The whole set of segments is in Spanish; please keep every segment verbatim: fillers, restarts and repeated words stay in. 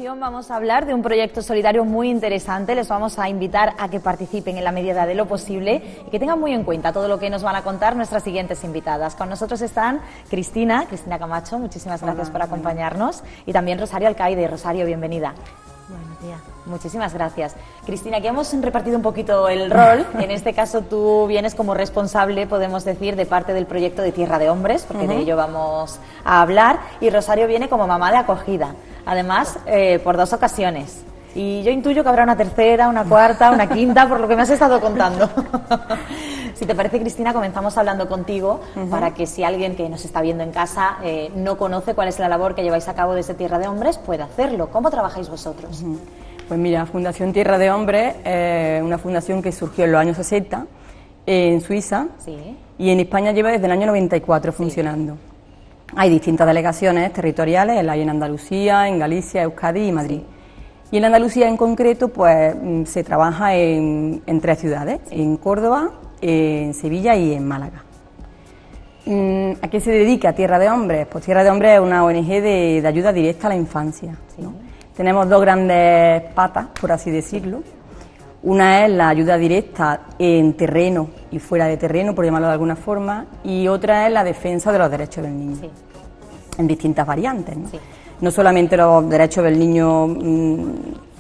continuación vamos a hablar de un proyecto solidario muy interesante. Les vamos a invitar a que participen en la medida de lo posible y que tengan muy en cuenta todo lo que nos van a contar nuestras siguientes invitadas. Con nosotros están Cristina, Cristina Camacho, muchísimas gracias por acompañarnos, y también Rosario Alcaide. Rosario, bienvenida. Buenos días. Muchísimas gracias. Cristina, aquí hemos repartido un poquito el rol. En este caso tú vienes como responsable, podemos decir, de parte del proyecto de Tierra de Hombres, porque uh-huh. de ello vamos a hablar, y Rosario viene como mamá de acogida, además eh, por dos ocasiones. Y yo intuyo que habrá una tercera, una cuarta, una quinta, por lo que me has estado contando. Si te parece, Cristina, comenzamos hablando contigo uh-huh. para que si alguien que nos está viendo en casa eh, no conoce cuál es la labor que lleváis a cabo desde Tierra de Hombres, pueda hacerlo. ¿Cómo trabajáis vosotros? Uh-huh. Pues mira, Fundación Tierra de Hombres es eh, una fundación que surgió en los años sesenta en Suiza sí. y en España lleva desde el año noventa y cuatro funcionando. Sí. Hay distintas delegaciones territoriales, la hay en Andalucía, en Galicia, Euskadi y Madrid. Sí. Y en Andalucía en concreto pues se trabaja en, en tres ciudades, sí. en Córdoba, en Sevilla y en Málaga. ¿A qué se dedica Tierra de Hombres? Pues Tierra de Hombres es una O N G de, de ayuda directa a la infancia, sí. ¿no? Tenemos dos grandes patas, por así decirlo. Una es la ayuda directa en terreno y fuera de terreno, por llamarlo de alguna forma, y otra es la defensa de los derechos del niño, sí. en distintas variantes, ¿no? Sí. No solamente los derechos del niño mmm,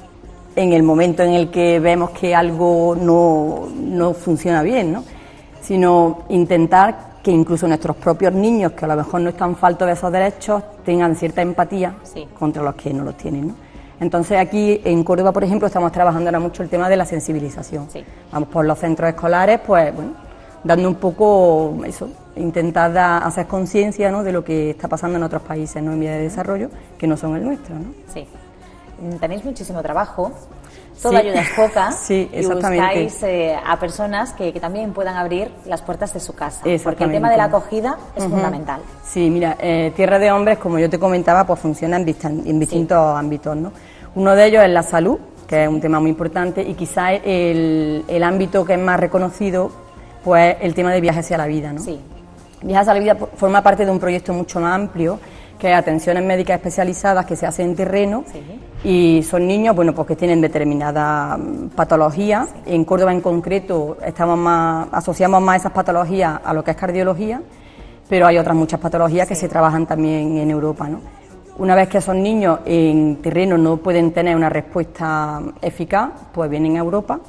en el momento en el que vemos que algo no, no funciona bien, ¿no? Sino intentar que incluso nuestros propios niños, que a lo mejor no están faltos de esos derechos, tengan cierta empatía sí. contra los que no los tienen, ¿no? Entonces aquí en Córdoba, por ejemplo, estamos trabajando ahora mucho el tema de la sensibilización. Sí. Vamos por los centros escolares, pues bueno, dando un poco eso, intentar da, hacer conciencia, ¿no?, de lo que está pasando en otros países, ¿no?, en vías de desarrollo, que no son el nuestro, ¿no? Sí. Tenéis muchísimo trabajo. Toda sí. ayuda es poca sí, y buscáis eh, a personas que, que también puedan abrir las puertas de su casa, porque el tema de la acogida es uh-huh. fundamental. Sí, mira, eh, Tierra de Hombres, como yo te comentaba, pues funciona en, distan- en distintos sí. ámbitos, ¿no? Uno de ellos es la salud, que es un tema muy importante, y quizás el, el ámbito que es más reconocido, pues el tema de viajes hacia la vida, ¿no? Sí. Viajes hacia la vida forma parte de un proyecto mucho más amplio, que es atenciones médicas especializadas que se hacen en terreno, sí. y son niños, bueno, pues que tienen determinadas patologías. Sí. En Córdoba en concreto estamos más, asociamos más esas patologías a lo que es cardiología, pero hay otras muchas patologías sí. que se trabajan también en Europa, ¿no? Una vez que esos niños en terreno no pueden tener una respuesta eficaz, pues vienen a Europa,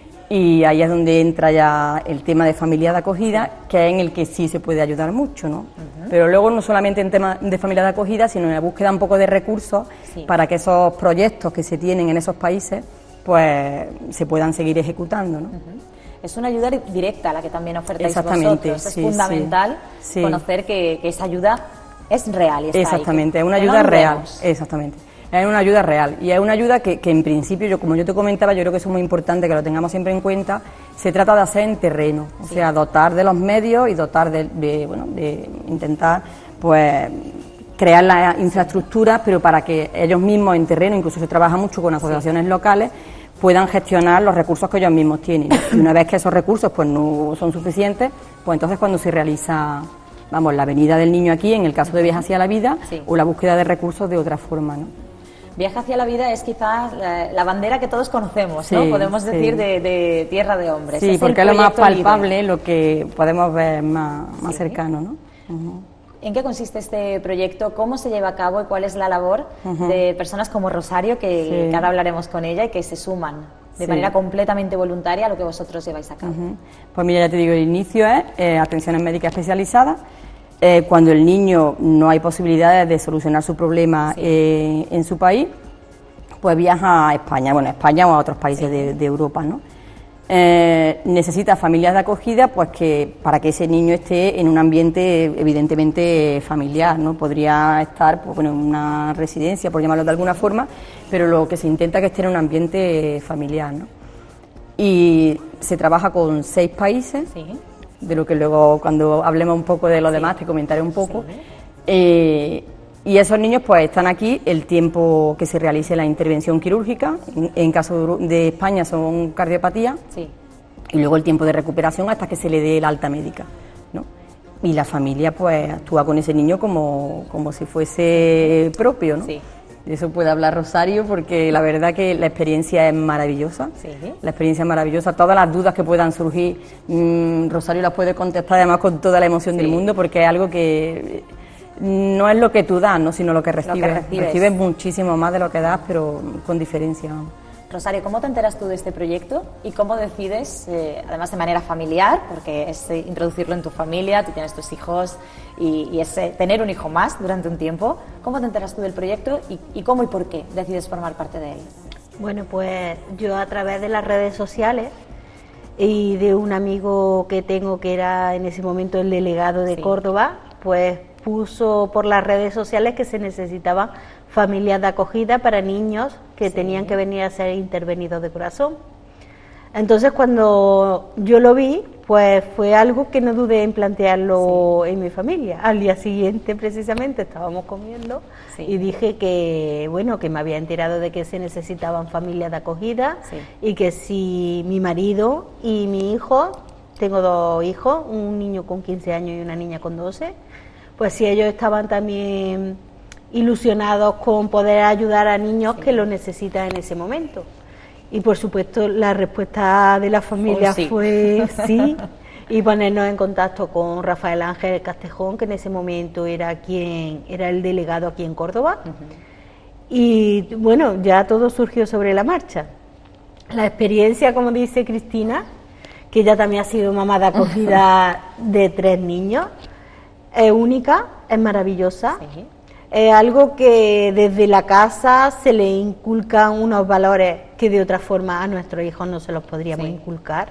y ahí es donde entra ya el tema de familia de acogida, que es en el que sí se puede ayudar mucho, ¿no? Uh-huh. Pero luego no solamente en tema de familia de acogida, sino en la búsqueda un poco de recursos sí. para que esos proyectos que se tienen en esos países pues se puedan seguir ejecutando, ¿no? Uh-huh. Es una ayuda directa la que también ofertáis Exactamente, vosotros. sí, es fundamental sí. conocer que, que esa ayuda es real y está Exactamente, ahí, es una ayuda real. Exactamente. Es una ayuda real y es una ayuda que, que en principio, yo como yo te comentaba, yo creo que eso es muy importante que lo tengamos siempre en cuenta. Se trata de hacer en terreno, o sí. sea, dotar de los medios y dotar de, de, bueno, de intentar pues crear las infraestructuras, pero para que ellos mismos en terreno, incluso se trabaja mucho con asociaciones sí. locales, puedan gestionar los recursos que ellos mismos tienen. Y una vez que esos recursos pues no son suficientes, pues entonces cuando se realiza, vamos, la venida del niño aquí, en el caso de Viaje hacia la Vida, sí. o la búsqueda de recursos de otra forma, ¿no? Viaje hacia la vida es quizás la, la bandera que todos conocemos, sí, ¿no? Podemos sí. decir de, de Tierra de Hombres. Sí, es porque es lo más palpable, líder. Lo que podemos ver más, más sí. cercano, ¿no? Uh-huh. ¿En qué consiste este proyecto? ¿Cómo se lleva a cabo y cuál es la labor uh-huh. de personas como Rosario, que, sí. que ahora hablaremos con ella, y que se suman de sí. manera completamente voluntaria a lo que vosotros lleváis a cabo? Uh-huh. Pues mira, ya te digo, el inicio es eh, atenciones médicas especializadas. Eh, cuando el niño no hay posibilidades de solucionar su problema sí. eh, en su país, pues viaja a España, bueno, a España o a otros países sí. de, de Europa, ¿no? Eh, necesita familias de acogida, pues que para que ese niño esté en un ambiente evidentemente familiar, ¿no? Podría estar, pues, bueno, en una residencia, por llamarlo de alguna forma, pero lo que se intenta es que esté en un ambiente familiar, ¿no? Y se trabaja con seis países, sí. de lo que luego cuando hablemos un poco de los sí. demás te comentaré un poco. Sí. Eh, Y esos niños pues están aquí el tiempo que se realice la intervención quirúrgica, en, en caso de España son cardiopatía, sí. y luego el tiempo de recuperación hasta que se le dé el alta médica, ¿no? Y la familia pues actúa con ese niño como, como si fuese propio, ¿no? Sí. de eso puede hablar Rosario, porque la verdad que la experiencia es maravillosa, sí. La experiencia es maravillosa, todas las dudas que puedan surgir, mmm, Rosario las puede contestar además con toda la emoción sí. del mundo, porque es algo que no es lo que tú das, ¿no? sino lo que recibes, lo que recibes. recibes muchísimo más de lo que das, pero con diferencia. Rosario, ¿cómo te enteras tú de este proyecto y cómo decides, eh, además de manera familiar, porque es eh, introducirlo en tu familia, tú tienes tus hijos y, y es eh, tener un hijo más durante un tiempo, ¿cómo te enteras tú del proyecto y, y cómo y por qué decides formar parte de él? Bueno, pues yo a través de las redes sociales y de un amigo que tengo que era en ese momento el delegado de sí. Córdoba, pues puso por las redes sociales que se necesitaban familias de acogida para niños que sí. tenían que venir a ser intervenidos de corazón. Entonces cuando yo lo vi, pues fue algo que no dudé en plantearlo sí. en mi familia. Al día siguiente precisamente estábamos comiendo sí. y dije que bueno, que me había enterado de que se necesitaban familias de acogida sí. y que si mi marido y mi hijo, tengo dos hijos, un niño con quince años y una niña con doce, pues si ellos estaban también ilusionados con poder ayudar a niños sí. que lo necesitan en ese momento. Y por supuesto la respuesta de la familia oh, sí. fue sí, y ponernos en contacto con Rafael Ángel Castejón, que en ese momento era quien era el delegado aquí en Córdoba. Uh-huh. Y bueno, ya todo surgió sobre la marcha. La experiencia, como dice Cristina, que ella también ha sido mamá de acogida de tres niños, es única, es maravillosa. Sí. Es algo que desde la casa se le inculcan unos valores que de otra forma a nuestros hijos no se los podríamos sí. inculcar,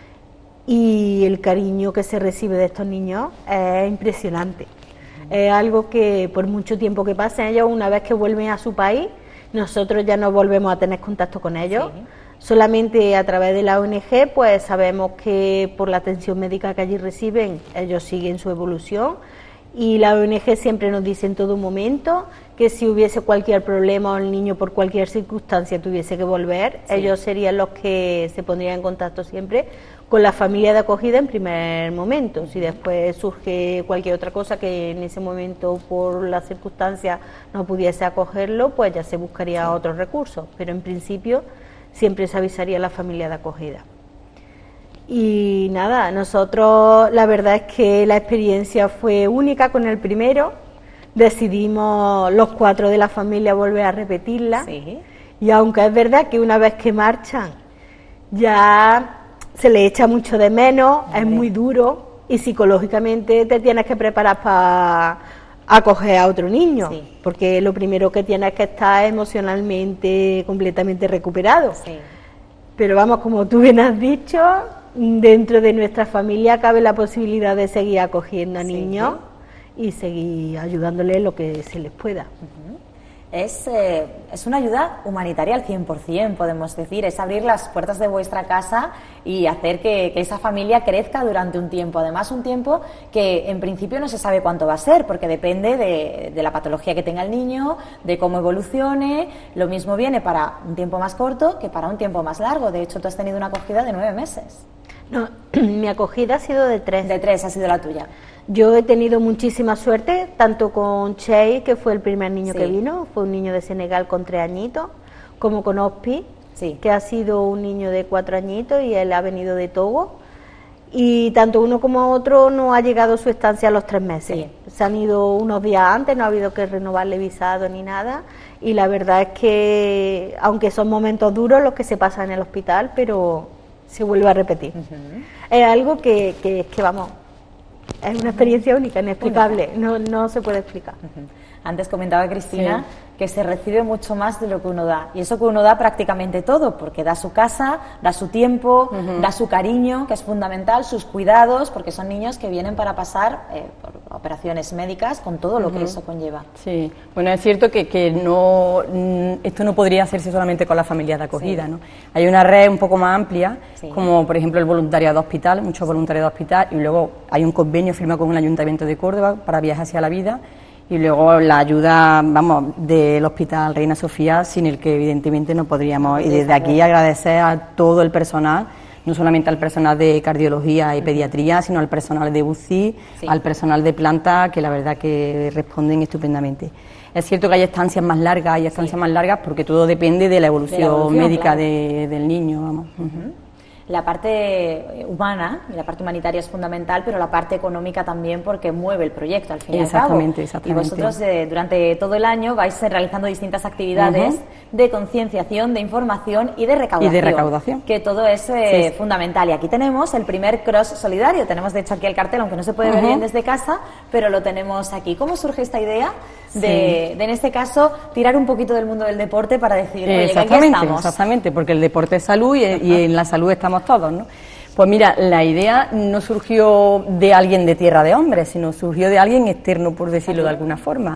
y el cariño que se recibe de estos niños es impresionante. Uh-huh. Es algo que por mucho tiempo que pasen ellos, una vez que vuelven a su país, nosotros ya no volvemos a tener contacto con ellos. Sí. Solamente a través de la O N G pues sabemos que por la atención médica que allí reciben, ellos siguen su evolución. Y la O N G siempre nos dice en todo momento que si hubiese cualquier problema o el niño por cualquier circunstancia tuviese que volver, sí. ellos serían los que se pondrían en contacto siempre con la familia de acogida en primer momento. Si después surge cualquier otra cosa que en ese momento por las circunstancias no pudiese acogerlo, pues ya se buscaría sí. otros recursos, pero en principio siempre se avisaría a la familia de acogida. Y nada, nosotros la verdad es que la experiencia fue única con el primero, decidimos los cuatro de la familia volver a repetirla sí. y aunque es verdad que una vez que marchan ya se le echa mucho de menos, Hombre. es muy duro y psicológicamente te tienes que preparar para acoger a otro niño, sí. porque lo primero que tienes que estar emocionalmente completamente recuperado. Sí. Pero vamos, como tú bien has dicho, dentro de nuestra familia cabe la posibilidad de seguir acogiendo a sí, niños sí. y seguir ayudándoles lo que se les pueda. Uh-huh. Es, eh, es una ayuda humanitaria al cien por cien, podemos decir, es abrir las puertas de vuestra casa y hacer que, que esa familia crezca durante un tiempo, además un tiempo que en principio no se sabe cuánto va a ser, porque depende de, de la patología que tenga el niño, de cómo evolucione. Lo mismo viene para un tiempo más corto que para un tiempo más largo. De hecho, tú has tenido una acogida de nueve meses. No, mi acogida ha sido de tres. De tres ha sido la tuya. Yo he tenido muchísima suerte, tanto con Chey, que fue el primer niño sí. que vino, fue un niño de Senegal con tres añitos, como con Ospi, sí. que ha sido un niño de cuatro añitos y él ha venido de Togo. Y tanto uno como otro no ha llegado su estancia a los tres meses. Sí. Se han ido unos días antes, no ha habido que renovarle visado ni nada. Y la verdad es que, aunque son momentos duros los que se pasan en el hospital, pero se vuelve a repetir. Uh-huh. Es algo que, que, que, vamos, es una experiencia única, inexplicable, no, no se puede explicar. Uh-huh. Antes comentaba Cristina sí. que se recibe mucho más de lo que uno da, y eso que uno da prácticamente todo, porque da su casa, da su tiempo, uh-huh. da su cariño, que es fundamental, sus cuidados, porque son niños que vienen para pasar eh, por operaciones médicas con todo lo uh-huh. que eso conlleva. Sí, bueno, es cierto que, que no esto no podría hacerse solamente con las familias de acogida, sí. ¿no? Hay una red un poco más amplia, sí. como por ejemplo el voluntariado hospital, muchos voluntarios de hospital, y luego hay un convenio firmado con el Ayuntamiento de Córdoba para Viajes hacia la Vida. Y luego la ayuda, vamos, del Hospital Reina Sofía, sin el que evidentemente no podríamos. Y desde aquí agradecer a todo el personal, no solamente al personal de cardiología y pediatría, sino al personal de U C I, sí. al personal de planta, que la verdad que responden estupendamente. Es cierto que hay estancias más largas, hay estancias sí. más largas porque todo depende de la evolución, de la evolución médica claro. de, del niño, vamos. Uh-huh. La parte humana y la parte humanitaria es fundamental, pero la parte económica también, porque mueve el proyecto al fin y al cabo. Exactamente, exactamente. Y vosotros eh, durante todo el año vais realizando distintas actividades uh-huh. de concienciación, de información y de recaudación. Y de recaudación. Que todo es eh, sí. fundamental. Y aquí tenemos el primer cross solidario. Tenemos de hecho aquí el cartel, aunque no se puede uh-huh. ver bien desde casa, pero lo tenemos aquí. ¿Cómo surge esta idea de, sí. de, en este caso, tirar un poquito del mundo del deporte para decir, oye, que aquí estamos? Exactamente, porque el deporte es salud y, uh-huh. y en la salud estamos todos, ¿no? Pues mira, la idea no surgió de alguien de Tierra de Hombres, sino surgió de alguien externo, por decirlo de alguna forma.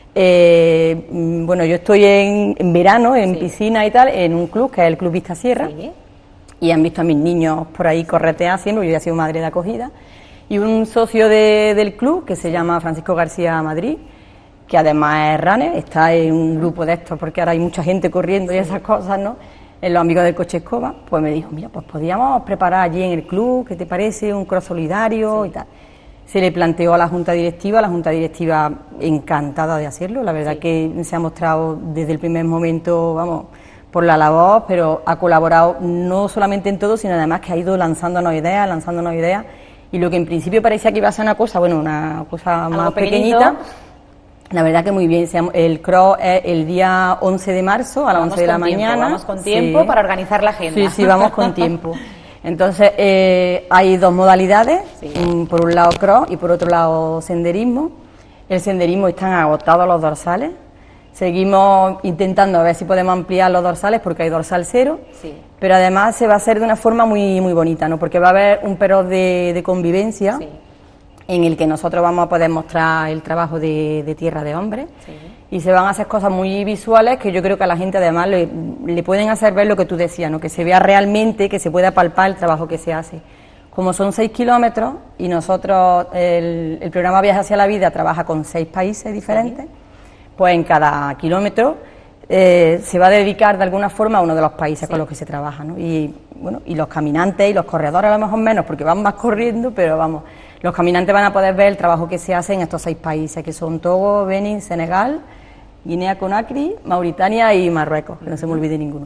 Eh, bueno, yo estoy en, en verano, en sí. piscina y tal, en un club, que es el Club Vista Sierra, sí. y han visto a mis niños por ahí corretear siempre, yo ya he sido madre de acogida, y un socio de, del club, que se llama Francisco García Madrid, que además es runner, está en un grupo de estos, porque ahora hay mucha gente corriendo sí. y esas cosas, ¿no?, en los amigos del Coche Escoba, pues me dijo, mira, pues podríamos preparar allí en el club, ¿qué te parece?, un cross solidario sí. y tal. Se le planteó a la Junta Directiva, la Junta Directiva encantada de hacerlo, la verdad sí. que se ha mostrado desde el primer momento, vamos, por la labor, pero ha colaborado no solamente en todo, sino además que ha ido lanzándonos ideas, lanzándonos ideas, y lo que en principio parecía que iba a ser una cosa, bueno, una cosa algo más pequeñito. pequeñita, la verdad que muy bien. El cross es el día once de marzo a las once de la mañana. Tiempo, vamos con tiempo sí. para organizar la agenda. Sí, sí, vamos con tiempo. Entonces, eh, hay dos modalidades, sí. um, por un lado cross y por otro lado senderismo. El senderismo están agotados los dorsales. Seguimos intentando a ver si podemos ampliar los dorsales porque hay dorsal cero, sí. pero además se va a hacer de una forma muy muy bonita, ¿no?, porque va a haber un periodo de, de convivencia sí. en el que nosotros vamos a poder mostrar el trabajo de, de Tierra de Hombres sí. y se van a hacer cosas muy visuales que yo creo que a la gente además le, le pueden hacer ver lo que tú decías, ¿no?, que se vea realmente, que se pueda palpar el trabajo que se hace. Como son seis kilómetros y nosotros, el, el programa Viaje hacia la Vida trabaja con seis países diferentes, sí. pues en cada kilómetro eh, se va a dedicar de alguna forma a uno de los países sí. con los que se trabaja, ¿no? Y, bueno, y los caminantes y los corredores a lo mejor menos porque van más corriendo, pero vamos... Los caminantes van a poder ver el trabajo que se hace en estos seis países, que son Togo, Benín, Senegal, Guinea-Conakry, Mauritania y Marruecos, que no se me olvide ninguno.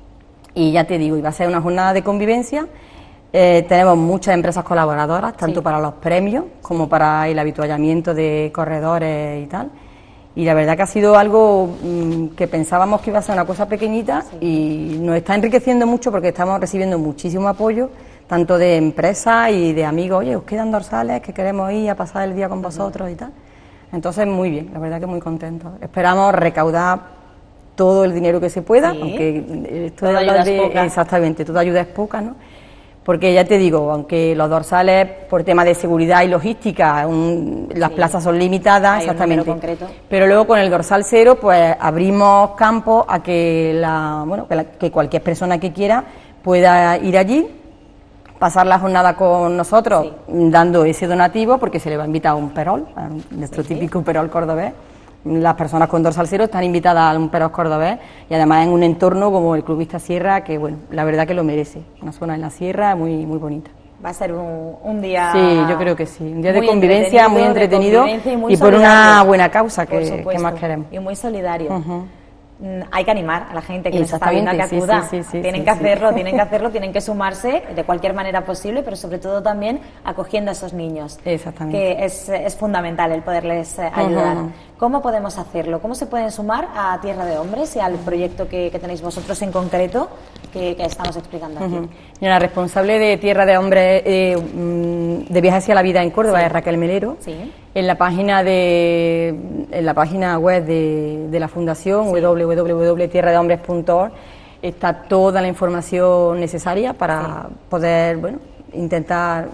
Y ya te digo, y va a ser una jornada de convivencia. Eh, tenemos muchas empresas colaboradoras, tanto sí. para los premios como para el habituallamiento de corredores y tal. Y la verdad que ha sido algo mmm, que pensábamos que iba a ser una cosa pequeñita sí. y nos está enriqueciendo mucho porque estamos recibiendo muchísimo apoyo, tanto de empresas y de amigos. Oye, os quedan dorsales, que queremos ir a pasar el día con vosotros y tal. Entonces, muy bien, la verdad que muy contentos. Esperamos recaudar todo el dinero que se pueda, sí. aunque esto toda ayuda de, es poca. Exactamente, toda ayuda es poca, ¿no? Porque ya te digo, aunque los dorsales, por tema de seguridad y logística, un, las sí. plazas son limitadas, hay exactamente. Un concreto. Pero luego con el dorsal cero, pues abrimos campo a que la, bueno, que, la, que cualquier persona que quiera pueda ir allí, pasar la jornada con nosotros, sí. dando ese donativo, porque se le va a invitar a un perol, a nuestro sí, típico sí. perol cordobés. Las personas con dorsal cero están invitadas a un perol cordobés y además en un entorno como el Club Vista Sierra, que bueno, la verdad que lo merece. Una zona en la sierra muy muy bonita. Va a ser un, un día... Sí, yo creo que sí. Un día de convivencia, muy entretenido y, muy y por una buena causa que, que más queremos. Y muy solidario. Uh-huh. Hay que animar a la gente que nos está viendo a que acuda. Sí, sí, sí, tienen sí, que sí. hacerlo, tienen que hacerlo, tienen que sumarse de cualquier manera posible, pero sobre todo también acogiendo a esos niños. Exactamente. Que es, es fundamental el poderles ayudar. Uh-huh. ¿Cómo podemos hacerlo? ¿Cómo se pueden sumar a Tierra de Hombres y al proyecto que, que tenéis vosotros en concreto, que, que estamos explicando aquí? Uh-huh. Mira, la responsable de Tierra de Hombres eh, de Viaje hacia la Vida en Córdoba sí. es Raquel Melero. Sí. En la página de en la página web de, de la Fundación, sí. w w w punto tierra de hombres punto org, está toda la información necesaria para sí. poder, bueno, intentar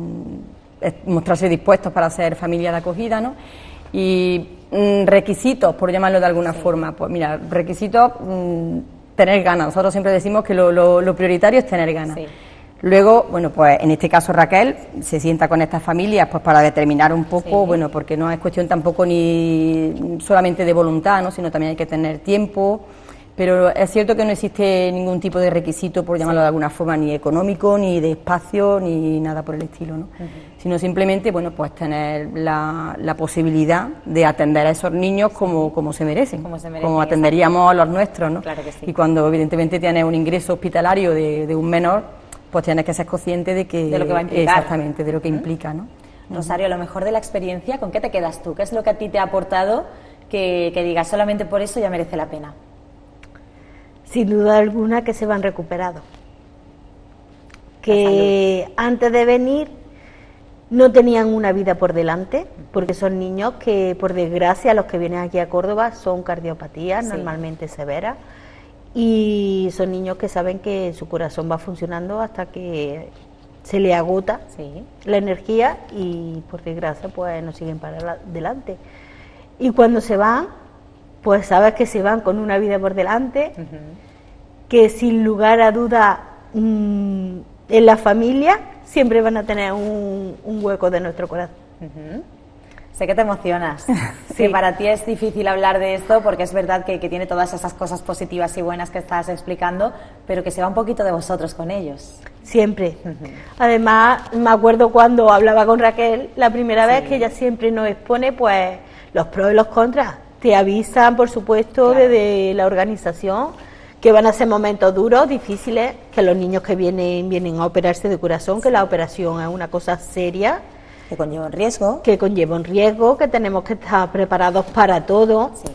mmm, mostrarse dispuestos para ser familia de acogida, ¿no? Y mmm, requisitos, por llamarlo de alguna sí. forma, pues mira, requisitos, mmm, tener ganas. Nosotros siempre decimos que lo, lo, lo prioritario es tener ganas. Sí. Luego, bueno, pues en este caso Raquel se sienta con estas familias pues para determinar un poco, sí. bueno, porque no es cuestión tampoco ni solamente de voluntad, ¿no?, sino también hay que tener tiempo, Pero es cierto que no existe ningún tipo de requisito, por llamarlo de alguna forma, ni económico, ni de espacio, ni nada por el estilo, ¿no? Uh-huh. Sino simplemente, bueno, pues tener la, la posibilidad de atender a esos niños como, como se merecen, como, se merecen, como atenderíamos a los nuestros, ¿no? Claro que sí. Y cuando evidentemente tienes un ingreso hospitalario de, de un menor, pues tienes que ser consciente de que... De lo que va a implicar. Exactamente, de lo que uh-huh. implica, ¿no? Rosario, lo mejor de la experiencia, ¿con qué te quedas tú? ¿Qué es lo que a ti te ha aportado que, que digas solamente por eso ya merece la pena? Sin duda alguna que se van recuperados. Que antes de venir no tenían una vida por delante, porque son niños que, por desgracia, los que vienen aquí a Córdoba son cardiopatías sí. normalmente severas, y son niños que saben que su corazón va funcionando hasta que se le agota sí. la energía y, por desgracia, pues no siguen para adelante. Y cuando se van, pues sabes que se van con una vida por delante, uh-huh. que sin lugar a duda mmm, en la familia siempre van a tener un, un hueco de nuestro corazón. Uh-huh. Sé que te emocionas, sí. que para ti es difícil hablar de esto porque es verdad que, que tiene todas esas cosas positivas y buenas que estás explicando, pero que se va un poquito de vosotros con ellos. Siempre. Uh-huh. Además, me acuerdo cuando hablaba con Raquel la primera sí. vez que ella siempre nos expone pues los pros y los contras. Te avisan, por supuesto, claro. desde la organización, que van a ser momentos duros, difíciles, que los niños que vienen vienen a operarse de corazón, sí. que la operación es una cosa seria. Que conlleva un riesgo. Que conlleva un riesgo, que tenemos que estar preparados para todo. Sí.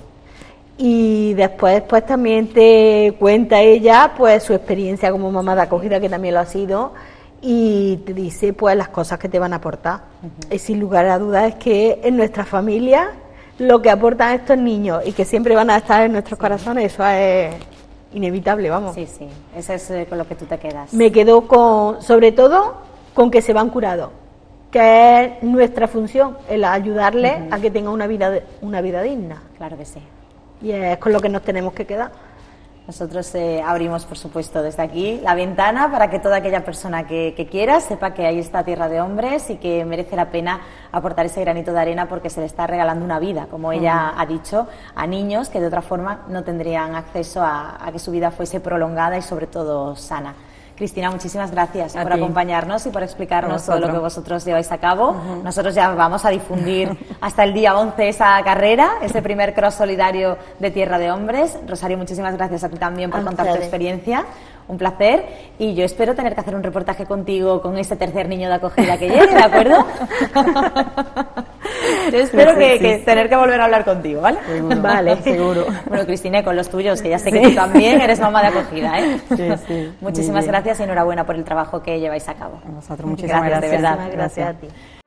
Y después pues también te cuenta ella pues su experiencia como mamá de acogida, que también lo ha sido, y te dice pues las cosas que te van a aportar. Uh-huh. Y sin lugar a dudas es que en nuestra familia lo que aportan estos niños y que siempre van a estar en nuestros sí. corazones, eso es inevitable, vamos. Sí, sí, eso es eh, con lo que tú te quedas. Me quedo con, sobre todo, con que se van curados, que es nuestra función, el ayudarles uh-huh. a que tengan una vida, una vida digna. Claro que sí. Y es con lo que nos tenemos que quedar. Nosotros eh, abrimos, por supuesto, desde aquí la ventana para que toda aquella persona que, que quiera sepa que ahí está Tierra de Hombres y que merece la pena aportar ese granito de arena porque se le está regalando una vida, como ella uh-huh. ha dicho, a niños que de otra forma no tendrían acceso a, a que su vida fuese prolongada y sobre todo sana. Cristina, muchísimas gracias a por ti. acompañarnos y por explicarnos todo lo que vosotros lleváis a cabo. Uh-huh. Nosotros ya vamos a difundir hasta el día once esa carrera, ese primer cross solidario de Tierra de Hombres. Rosario, muchísimas gracias a ti también por a contar tu experiencia. Un placer. Y yo espero tener que hacer un reportaje contigo con este tercer niño de acogida que llegue, ¿de acuerdo? Yo espero que, que tener que volver a hablar contigo, ¿vale? Seguro, vale, seguro. Bueno, Cristina, con los tuyos, que ya sé que sí. tú también eres mamá de acogida, ¿eh? Sí, sí. Muchísimas gracias y enhorabuena por el trabajo que lleváis a cabo. A vosotros, muchísimas gracias. gracias. De verdad. Muchísimas gracias, gracias a ti.